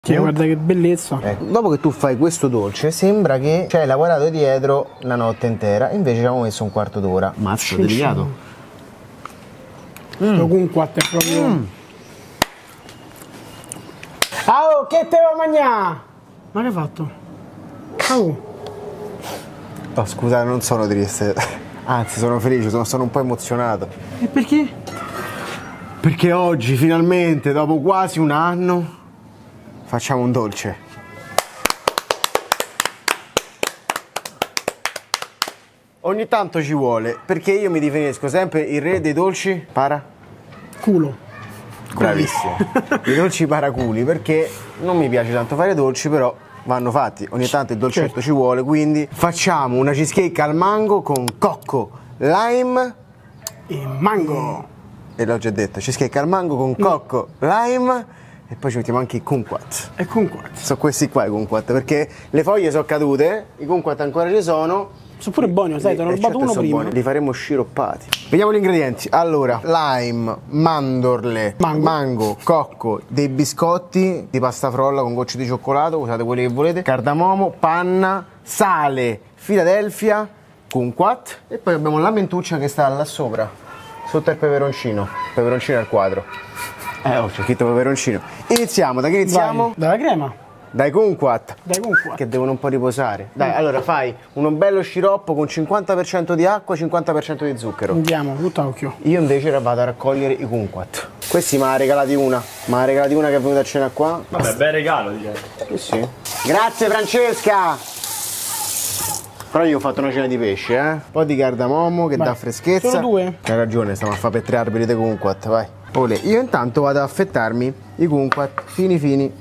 Guarda che bellezza. Ecco, dopo che tu fai questo dolce sembra che ci hai lavorato dietro una notte intera, invece ci abbiamo messo un quarto d'ora. Mazzo, delicato. Lo kumquat è proprio... Oh, che te va a mangiare? Ma che hai fatto? Oh, scusate, non sono triste. Anzi, sono felice, sono un po' emozionato. E perché? Perché oggi, finalmente, dopo quasi un anno, facciamo un dolce. Ogni tanto ci vuole, perché io mi definisco sempre il re dei dolci Culo. Bravissimo. I dolci paraculi, perché non mi piace tanto fare dolci, però vanno fatti. Ogni tanto il dolcetto ci vuole, quindi facciamo una cheesecake al mango con cocco, lime E mango. e l'ho già detto, cheesecake al mango con cocco, lime e poi ci mettiamo anche i kumquat. E kumquat. Sono questi qua i kumquat, perché le foglie sono cadute, i kumquat ancora ci sono. Sono pure buoni, sai, te ne ho rubato uno prima. Buoni. Li faremo sciroppati. Vediamo gli ingredienti. Allora, lime, mandorle, mango, cocco, dei biscotti di pasta frolla con gocce di cioccolato, usate quelli che volete, cardamomo, panna, sale, Philadelphia, kumquat e poi abbiamo la mentuccia che sta là sopra, sotto il peperoncino al quadro. Oh, c'è scritto peperoncino. Iniziamo, da che iniziamo? Vai, dalla crema. Dai kumquat. Dai kumquat. Che devono un po' riposare. Dai, allora fai uno bello sciroppo con 50% di acqua, 50% di zucchero. Andiamo, tutto a occhio. Io invece vado a raccogliere i kumquat. Questi me l'ha regalati una. Me l'ha regalati una che è venuta a cena qua. Vabbè, bel regalo, direi. Sì. Grazie Francesca! Però io ho fatto una cena di pesce, Un po' di cardamomo che dà freschezza. Solo due? Hai ragione, stiamo a fare per 3 arbori di kumquat, vai. Olè, io intanto vado ad affettarmi i kumquat fini.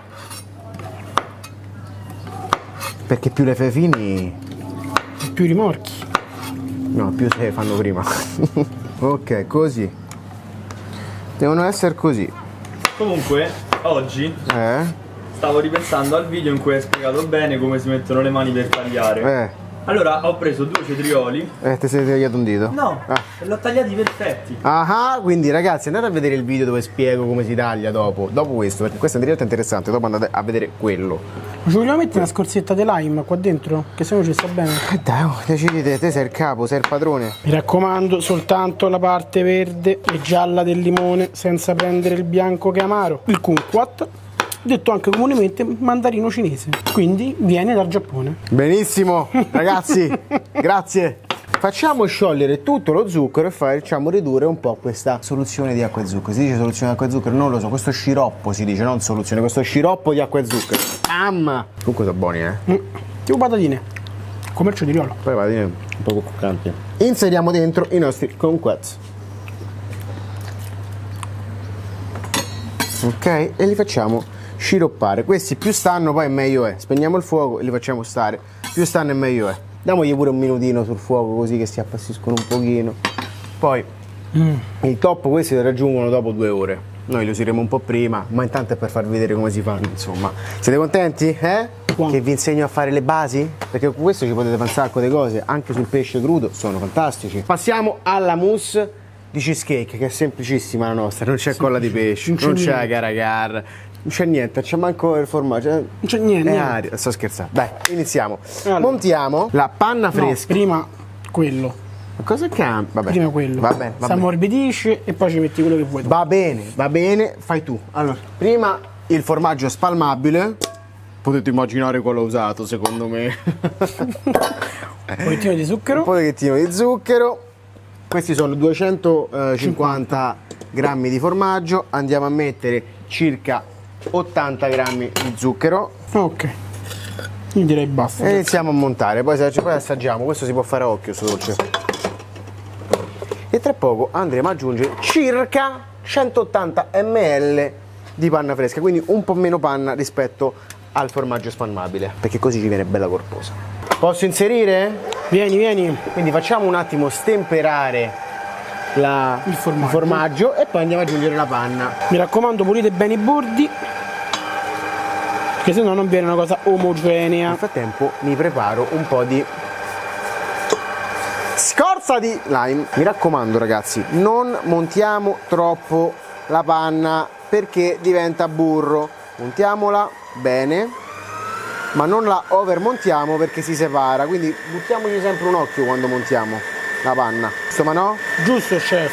Perché più le fai fini... Più rimorchi. No, più se fanno prima. Ok, così. Devono essere così. Comunque, oggi stavo ripensando al video in cui hai spiegato bene come si mettono le mani per tagliare. Allora, ho preso 2 cetrioli. Ti sei tagliato un dito? No, l'ho tagliati perfetti. Ah, quindi ragazzi andate a vedere il video dove spiego come si taglia dopo questo, perché questo è in diretta interessante, dopo andate a vedere quello. Ci vogliamo mettere una scorzetta di lime qua dentro? Che se no ci sta bene. Dai, decidete, te sei il capo, sei il padrone. Mi raccomando, soltanto la parte verde e gialla del limone, senza prendere il bianco che è amaro. Il kumquat, detto anche comunemente mandarino cinese, quindi viene dal Giappone. Benissimo, ragazzi, grazie. Facciamo sciogliere tutto lo zucchero e facciamo ridurre un po' questa soluzione di acqua e zucchero. Si dice soluzione di acqua e zucchero? Non lo so, questo sciroppo si dice, non soluzione, questo sciroppo di acqua e zucchero. Comunque sono buoni, Tipo patatine. Commercio di Riolo. Poi patatine un po' croccanti. Inseriamo dentro i nostri kumquat. Ok, e li facciamo sciroppare. Questi più stanno poi meglio è. Spegniamo il fuoco e li facciamo stare. Più stanno e meglio è. Diamogli pure un minutino sul fuoco così che si appassiscono un pochino. Poi il top questi li raggiungono dopo 2 ore. Noi li useremo un po' prima, ma intanto è per farvi vedere come si fanno, insomma. Siete contenti? Che vi insegno a fare le basi? Perché con questo ci potete fare un sacco di cose, anche sul pesce crudo, sono fantastici. Passiamo alla mousse di cheesecake, che è semplicissima la nostra, non c'è colla di pesce, non c'è agar-agar, non c'è niente, c'è manco il formaggio. Non c'è niente. Sto scherzando. Dai, iniziamo. Allora, montiamo la panna fresca. No, prima quello. Ma cosa cambia? Vabbè. Prima quello. Va bene. Si ammorbidisce e poi ci metti quello che vuoi tu. Va bene, fai tu. Allora, prima il formaggio spalmabile. Potete immaginare quello usato, secondo me. Un pochettino di zucchero. Un pochettino di zucchero. Questi sono 250 grammi di formaggio. Andiamo a mettere circa 80 grammi di zucchero. Ok. Io direi basta. E iniziamo a montare. Poi assaggiamo. Questo si può fare a occhio, sto dolce. E tra poco andremo ad aggiungere circa 180 ml di panna fresca. Quindi un po' meno panna rispetto al formaggio spalmabile, perché così ci viene bella corposa. Posso inserire? Vieni. Quindi facciamo un attimo stemperare il formaggio e poi andiamo ad aggiungere la panna. Mi raccomando, pulite bene i bordi, perché sennò non viene una cosa omogenea. Nel frattempo mi preparo un po' di scorza di lime. Mi raccomando ragazzi, non montiamo troppo la panna perché diventa burro. montiamola bene, ma non la overmontiamo perché si separa, quindi buttiamoci sempre un occhio quando montiamo la panna. Insomma, no? Giusto, chef.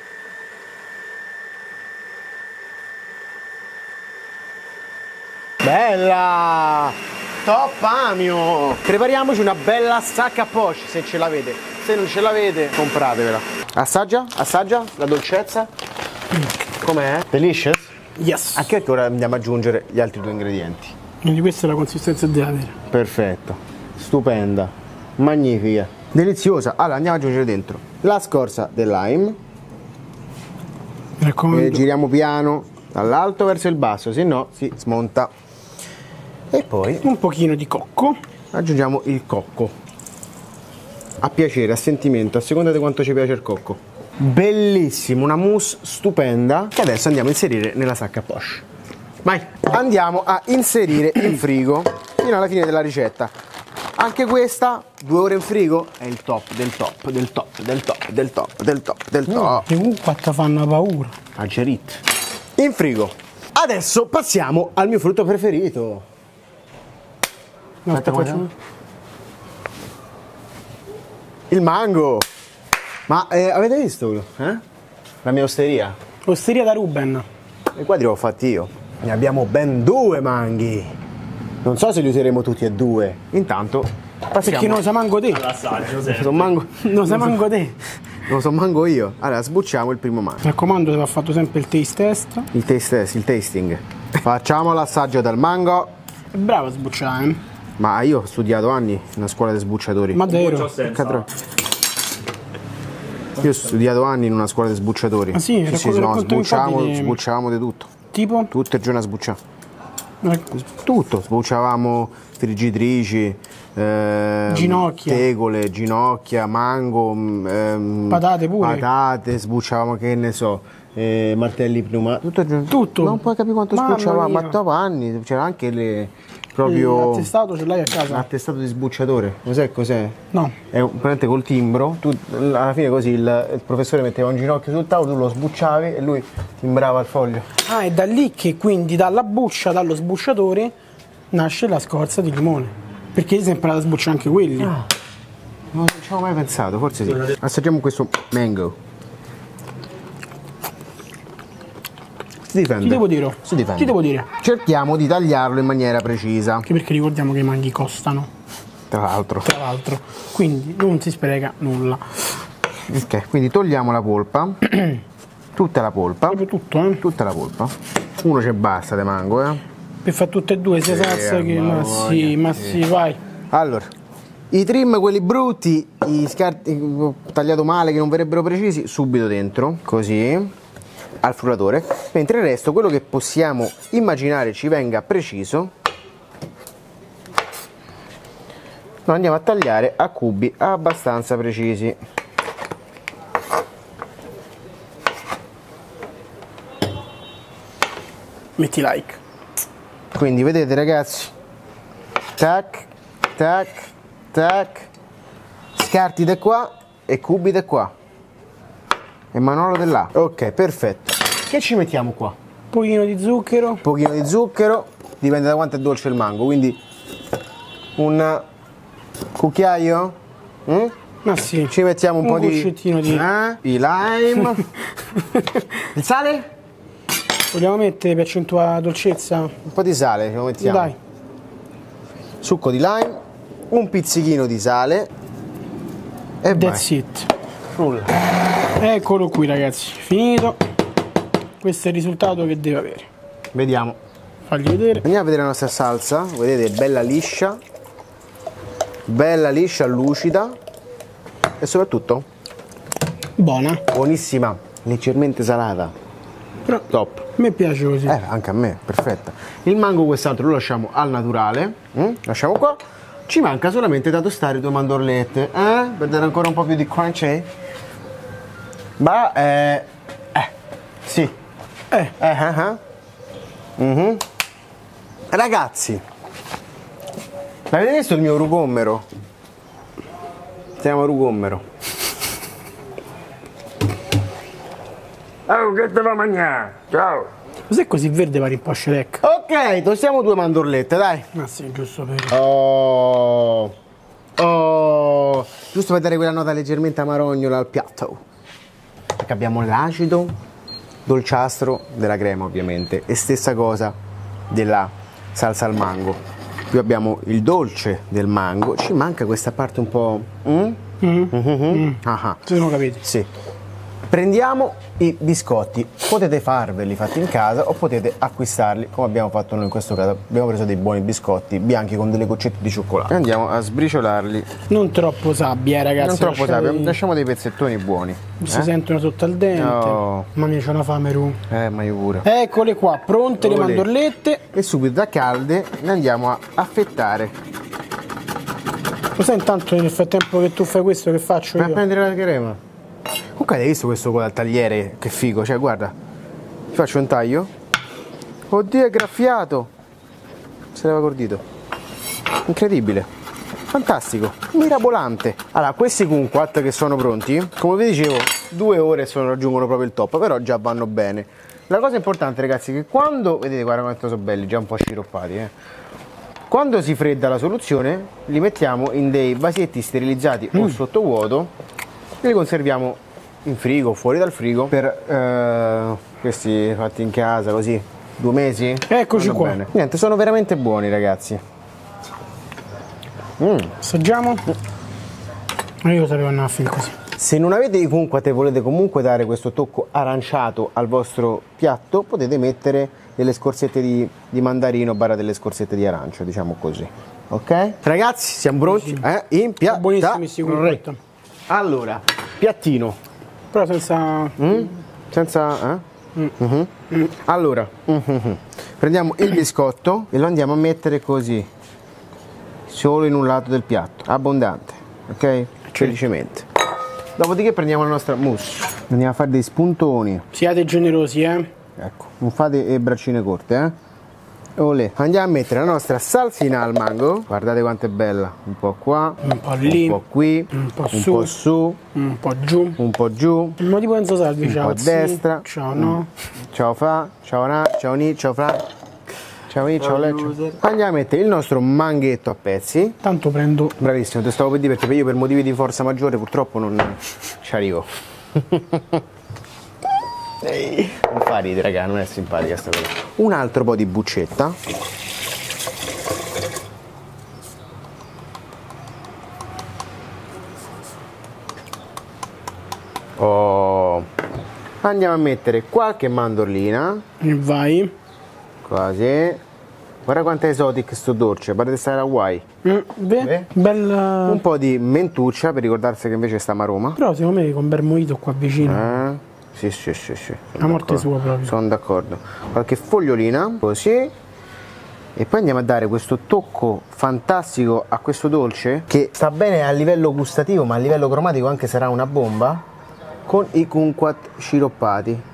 Bella! Top Amio! Prepariamoci una bella sacca a poche se ce l'avete. Se non ce l'avete, compratevela. Assaggia, assaggia la dolcezza. Com'è? Delicious? Yes. Anche perché ora andiamo ad aggiungere gli altri 2 ingredienti. Quindi questa è la consistenza che deve avere. Perfetto, stupenda, magnifica, deliziosa. Allora andiamo ad aggiungere dentro la scorza del lime. Mi raccomando. E giriamo piano dall'alto verso il basso, se no si smonta. E poi Un pochino di cocco. aggiungiamo il cocco. A piacere, a sentimento, a seconda di quanto ci piace il cocco. Bellissimo, una mousse stupenda che adesso andiamo a inserire nella sacca a poche. Vai! Andiamo a inserire in frigo fino alla fine della ricetta. Anche questa 2 ore in frigo è il top del top del top del top del top del top del top. E quattro fanno paura. Algerit. In frigo. Adesso passiamo al mio frutto preferito. No, Aspetta, aspetta, come il mango. Ma avete visto la mia osteria? Osteria da Ruben. I quadri l'ho fatti io. Ne abbiamo ben 2 manghi. Non so se li useremo tutti e 2. Intanto passiamo. Perché non sa manco te. L'assaggio Sono mango. Non sa manco te. Non so mango io. Allora sbucciamo il primo mango. Mi raccomando, deve aver fatto sempre il taste test. Il taste test, il tasting. Facciamo l'assaggio del mango. È bravo a sbucciare, eh? Ma io ho studiato anni in una scuola di sbucciatori. Ma davvero? Io ho studiato anni in una scuola di sbucciatori. Ah sì? Sì, no, Raccontami infatti di- sbucciavamo di tutto. Tipo? Tutto il giorno a sbucciare. Tutto, sbucciavamo friggitrici, Ginocchia. tegole, ginocchia, mango, Patate pure. patate, sbucciavamo che ne so, martelli pneumatici, tutto il giorno. Tutto? Non puoi capire quanto Mamma sbucciavamo, mia. ma dopo anni c'era anche proprio L'attestato ce l'hai a casa? l'attestato di sbucciatore. Cos'è? No. È praticamente col timbro, tu, alla fine così il professore metteva un ginocchio sul tavolo, tu lo sbucciavi e lui timbrava il foglio. Ah, è da lì che quindi dalla buccia, dallo sbucciatore, nasce la scorza di limone. Perché si è imparato a sbucciare anche quelli. Non ci avevo mai pensato, forse sì. Assaggiamo questo mango. Si difende. Ti devo dire? Si difende. Ti devo dire? Cerchiamo di tagliarlo in maniera precisa. Anche perché ricordiamo che i manghi costano, Tra l'altro. tra l'altro. Quindi non si spreca nulla. Ok, quindi togliamo la polpa. Tutta la polpa. Proprio tutto, eh? Tutta la polpa. Uno c'è basta di mango, Per fare tutte e due, sia salsa che... Ma sì, vai. Allora, i trim, quelli brutti, i scarti tagliato male che non verrebbero precisi, subito dentro, così, al frullatore. Mentre il resto, quello che possiamo immaginare ci venga preciso, lo andiamo a tagliare a cubi abbastanza precisi. Metti like. Quindi vedete ragazzi, tac, tac, tac, scarti da qua e cubi da qua e Manolo da là. Ok, perfetto. Che ci mettiamo qua? Un pochino di zucchero. Un pochino di zucchero, dipende da quanto è dolce il mango, quindi un cucchiaio? Ma sì. Ci mettiamo un po' di guscettino di... i lime. Il sale? Vogliamo mettere per accentuare la dolcezza? Un po' di sale ce lo mettiamo. Dai. Succo di lime, un pizzichino di sale e That's vai. it. Frulla. Eccolo qui ragazzi, finito. Questo è il risultato che deve avere. Vediamo. Fagli vedere. Andiamo a vedere la nostra salsa, vedete, bella liscia, lucida e soprattutto Buona. buonissima, leggermente salata. Però Top. a me piace così. Anche a me, perfetta. Il mango quest'altro lo lasciamo al naturale, lasciamo qua. Ci manca solamente da tostare 2 mandorlette, per dare ancora un po' più di crunchy. Ma sì. Ragazzi, avete visto il mio rugommero? Si chiama rugommero. Oh, che te va a mangiare? Ciao. Cos'è così verde pare un po' Shrek? Ok Ok, tostiamo 2 mandorlette, dai. Ma sì, giusto per... Giusto per dare quella nota leggermente amarognola al piatto. Perché abbiamo l'acido dolciastro della crema, ovviamente, e stessa cosa della salsa al mango. Qui abbiamo il dolce del mango, ci manca questa parte un po'... Ci sono capiti. Sì. Prendiamo i biscotti, potete farveli fatti in casa o potete acquistarli come abbiamo fatto noi in questo caso. Abbiamo preso dei buoni biscotti bianchi con delle goccette di cioccolato e andiamo a sbriciolarli. Non troppo sabbia, ragazzi. Non troppo sabbia, lasciamo dei pezzettoni buoni. Si sentono sotto al dente. No. Mamma mia, c'ho una fame, Ru. Ma io pure. Eccole qua, pronte le mandorlette. E subito da calde le andiamo a affettare. Lo sai intanto nel frattempo che tu fai questo che faccio io? Per prendere la crema. Comunque hai visto questo con il tagliere? Che figo, cioè guarda. Ti faccio un taglio. Oddio, è graffiato. Se leva col dito. Incredibile. Fantastico. Mirabolante. Allora, questi kumquat che sono pronti, come vi dicevo, 2 ore raggiungono proprio il top, però già vanno bene. La cosa importante, ragazzi, è che quando, vedete, guarda quanto sono belli, già un po' sciroppati, quando si fredda la soluzione, li mettiamo in dei vasetti sterilizzati o sottovuoto e li conserviamo in frigo, fuori dal frigo, per questi fatti in casa, così, 2 mesi. Eccoci qua. Bene. Niente, sono veramente buoni, ragazzi. Assaggiamo? Io sapevo andare a film così. Se non avete i kumquat e volete comunque dare questo tocco aranciato al vostro piatto, potete mettere delle scorzette di mandarino barra delle scorzette di arancio, diciamo così. Ok? Ragazzi, siamo pronti? In piatto. Buonissimi sti kumquat. Allora, piattino. Però senza... Senza... Allora, prendiamo il biscotto e lo andiamo a mettere così, solo in un lato del piatto, abbondante, ok? Felicemente. Dopodiché prendiamo la nostra mousse, andiamo a fare dei spuntoni. Siate generosi, Ecco, non fate braccine corte, Olè. Andiamo a mettere la nostra salsina al mango, guardate quanto è bella, un po' qua, un po' lì, un po' qui, un po' su, un po' giù, un po' giù, ma tipo Enzo Salvi, ciao, un po' a destra, ciao no, ciao fa, ciao na, ciao ni, ciao fra, ciao ni, ciao le, ciao. Andiamo a mettere il nostro manghetto a pezzi. Tanto prendo... Bravissimo, ti stavo per dire perché io per motivi di forza maggiore purtroppo non ci arrivo. Non fa ridere, raga, non è simpatica sta cosa. Un altro po' di buccetta. Andiamo a mettere qualche mandorlina. E vai. Quasi. Guarda quanto è esotic sto dolce, pare di stare a Hawaii. Bella. Un po' di mentuccia per ricordarsi che invece stiamo a Roma. Però secondo me con Bermuito qua vicino. Sì. La morte sua proprio. Sono d'accordo. Qualche fogliolina, così. E poi andiamo a dare questo tocco fantastico a questo dolce, che sta bene a livello gustativo, ma a livello cromatico anche sarà una bomba, con i kumquat sciroppati.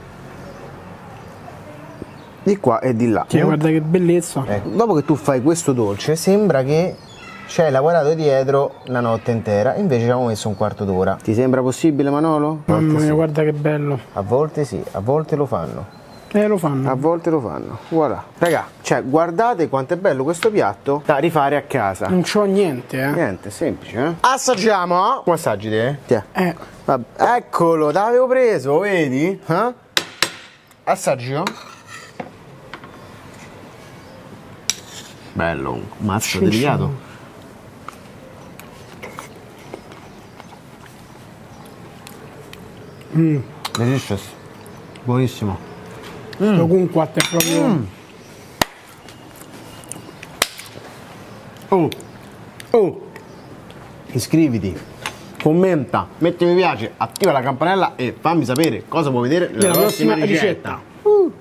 Di qua e di là. Guarda che bellezza. Ecco. Dopo che tu fai questo dolce, sembra che ci hai lavorato dietro la notte intera, invece ci abbiamo messo un quarto d'ora. Ti sembra possibile, Manolo? Mamma mia, guarda che bello. A volte sì, a volte lo fanno. Lo fanno. A volte lo fanno. Voilà. Raga, cioè, guardate quanto è bello questo piatto da rifare a casa. Non c'ho niente, Niente, semplice, Assaggiamo. Come assaggi te? Tiè. Vabbè. Eccolo, l'avevo preso, vedi? Assaggio. Bello, un mazzo delicato. Delicious. Buonissimo. Lo kumquat è proprio... Iscriviti, commenta, metti mi piace, attiva la campanella e fammi sapere cosa vuoi vedere nella prossima ricetta.